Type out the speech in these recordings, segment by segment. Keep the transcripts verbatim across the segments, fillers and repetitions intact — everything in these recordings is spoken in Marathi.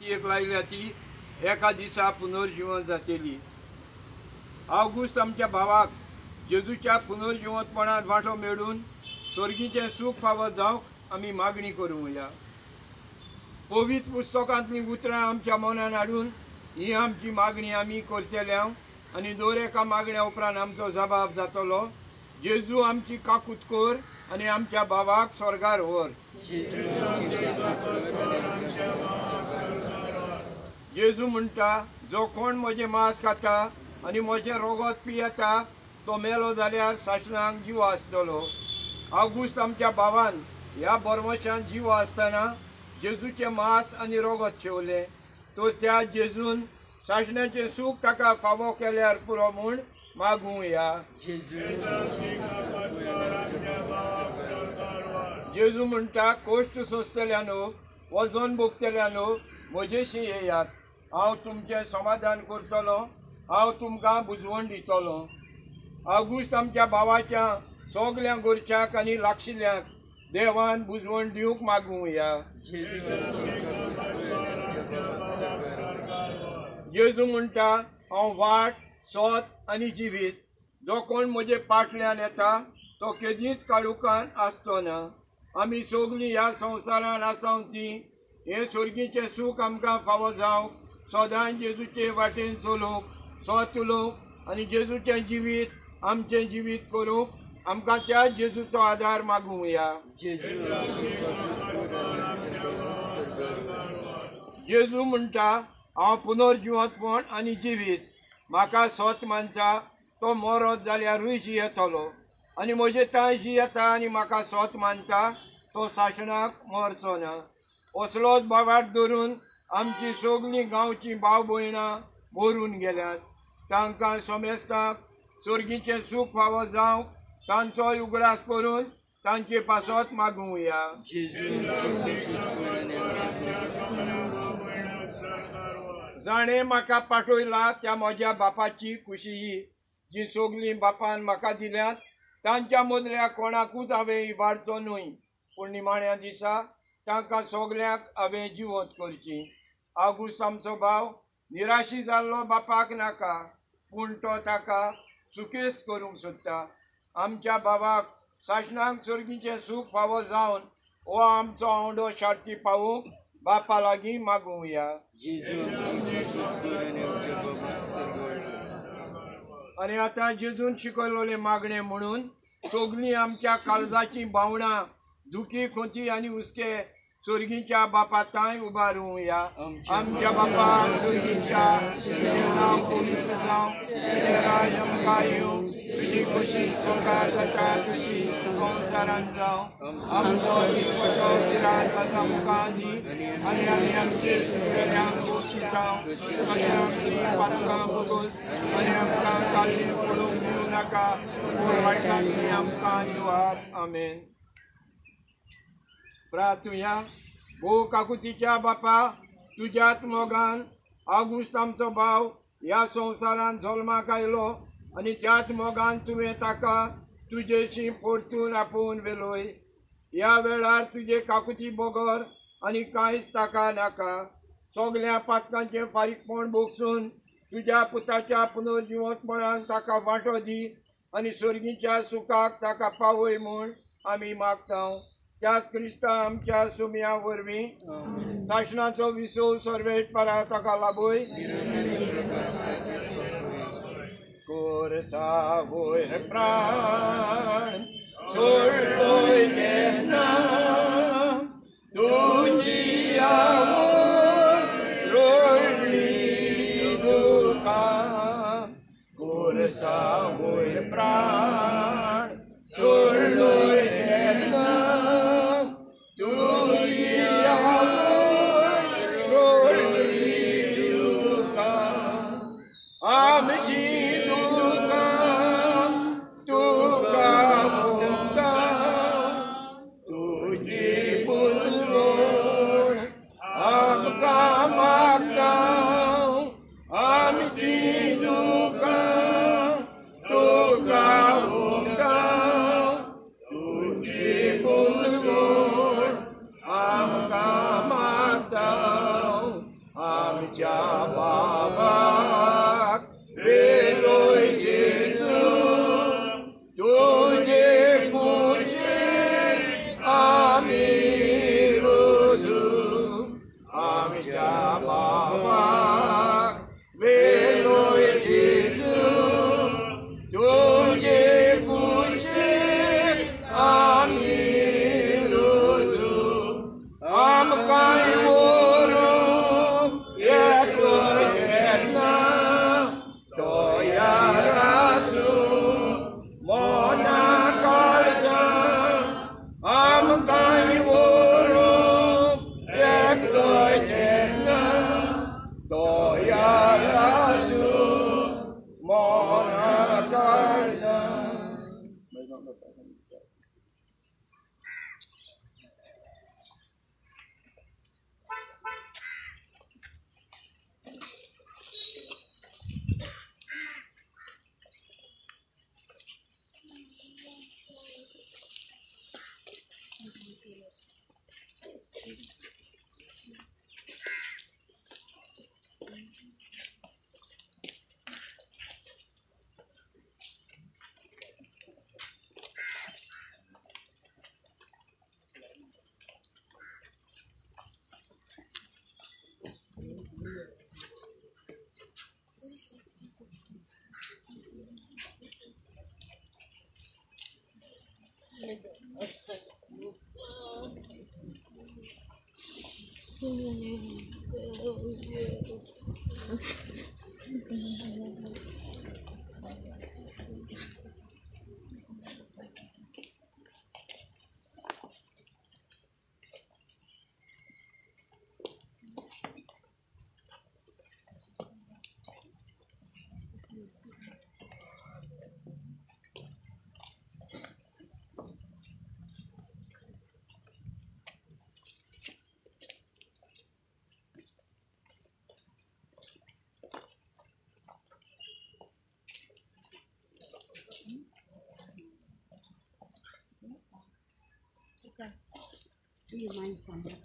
एक लायल्या ती एका दिसा पुनर्जीवन जातली। ऑगस्ट आमच्या भावाक जेजूच्या पुनर्जीवनपणात वांटो मेळून स्वर्गीचें सूख फावो जावंक आमी मागणी करूया। पवित्र पुस्तकांतली उतरां आमच्या मनान हाडून ही आमची मागणी आमी करतल्या आनी दर एका मागण्या उपरांत आमचो जबाब जातलो। जेजू आमची काकूत कर आनी आमच्या भावाक स्वर्गार व्हर। जेजू म्हणटा, जो कोण म्हजें मांस खाता आनी म्हजें रोगोत पियेता तो मेलो जाल्यार सासणाक जीव आसतलो। ऑगस्ट आमच्या भावान ह्या बरमशान जीव आसतना जेजूचें मांस आनी रोगोत शेवलें, तो त्या जेजून सासण्याचें सूख ताका फावो केल्यार पुरो म्हूण मागूया। जेजू म्हणटा, कोश्ट सोंसतल्यानो वजन भोगतल्यानो म्हजेशी येयात, हांव तुमचें समाधान करतलो, हांव तुमकां बुजवण दितलो। ऑगस्ट आमच्या भावाच्या सगल्या गोरच्याक आनी लागशिल्ल्यांक देवान बुजवण दिवंक मागूया। जेजू म्हणटा, हांव वाट सोत आनी जिवीत, जो कोण म्हजे फाटल्यान येता तो केदींच काळुकान आसचो ना। आमी सगलीं ह्या संवसारान आसांवची हे स्वर्गीचें सूख आमकां फावो जावंक सदांच जेजूचे वाटेन चलोवंक, सोत उलोवंक आनी जेजूचें जिवीत आमचें जिवीत करूंक आमकां त्या जेजूचो आदार मागूया। जेजू म्हणटा, हांव पुनर्जीवनपण आनी जिवीत, म्हाका सोत मानता तो मरत जाल्यारूय जियेतलो आनी म्हजे तांय जियेता आनी म्हाका सोत मानता तो सासणाक मरचो ना। असलोच बोवाट धरून आमची सगलीं गांवची भाव भयणां मरून गेल्यात, तांकां सोमेस्ताक स्वर्गीचें सूख फावो जावंक तांचोय उगडास करून तांचे पासत मागूया। जाणें म्हाका पाठयला त्या म्हज्या बापाची खुशी, जी सगलीं बापान म्हाका दिल्यात, तांच्या मदल्या कोणाकूच हांवें इबाडचो न्हय, पूण निमाण्या दिसा तांकां सगल्यांक हांवें जिवंत करची। ऑगस्ट आमचो भाव निराशी जाल्लो बापाक नाका, पूण तो ताका सुखेस्त करूंक सोदता। आमच्या भावाक सासणाक स्वर्गीचें सूख फावो जावन हो आमचो आवडो शार्ती पावूंक बापा लागीं मागूया। आनी आतां जेजून शिकयलोले मागणे म्हणून सगलीं आमच्या काळजाची भावणां दुखी खोंची आनी हुस्के स्वर्गीच्या बापा तांय उबारूया। आमच्या बापा स्वर्गीच्या, तुजें नांव पवित्र जावं, तुजें राज आमकां येवं, तुजी खोशी स्वर्गार जाता तशी संवसारांत जावं। आमचो दिसपटो पिराय आज आमकां दी आनी आमी आमचे चुकलेल्यांक दोशीतांव, तशें आमची पातकां बगोस आनी आमकां काल्लीं पडोवंक दिवं नाका, पूण वायटांतलीं आमकां दिवात। आमेन। प्रार्थुया। भोव काकुतीच्या बापा, तुज्याच मोगान ऑगस्ट आमचो भाव ह्या संवसारांत जल्माक आयलो आनी त्याच मोगान तुवें ताका तुजेशी परतून आपोवन वेलोय। ह्या वेळार तुजे काकुती बोगोर आनी कांयच ताका नाका, सगल्या पातकांचें फारीकपण भोगसून तुज्या पुताच्या पुनर्जीवनपणान ताका वांटो दी आनी स्वर्गीच्या सुखाक ताका पावय म्हूण आमी मागतांव। त्याच क्रिस्ता आमच्या सुमया वरवीं सासणाचो विसव सर्वेट पारा ताका लाभय। कोरसा वयर प्राण सोडलोय तेन्ना तुजी आवड रोडली दुकां। कोरसा वयर प्राण सोडलोय तेन्ना तुजी आवड रोडली दुकां। आमची तुका तुजी बुजवण आमच्या बाबाक वेलोय जेजू तुझे कुशीर आमी रोजू आमच्या बाबाक वेलोय जेजू तुझे कुशीर आमी रोजू आमकां व्हरून येतोय तेन्ना तोयार आसूं मोना काळजां आमकां व्हरून येतोय तेन्ना तोयार आसूं Mona काळजां. Do you mind from that?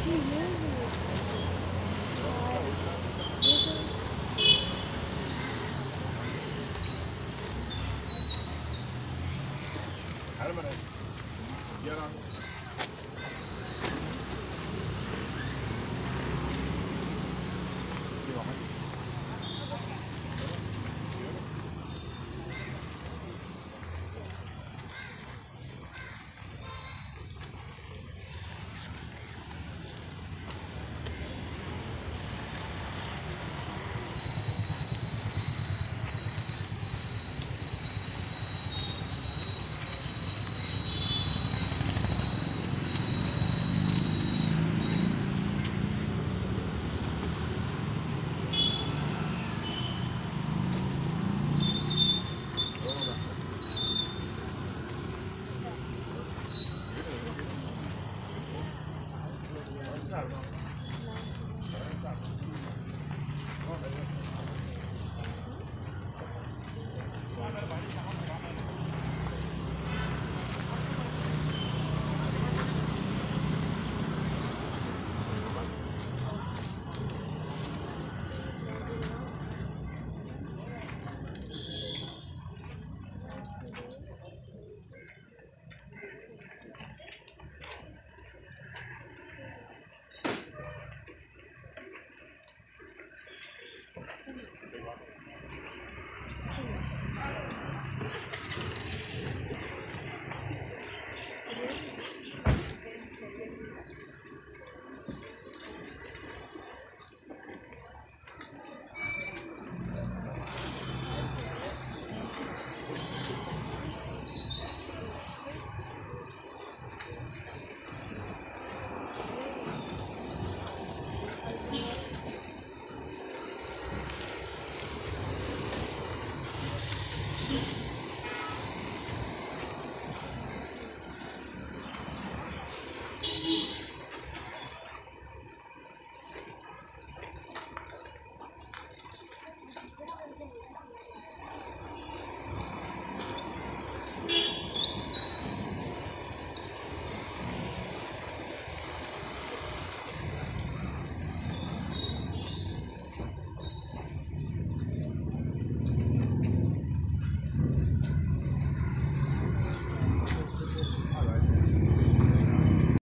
Claro.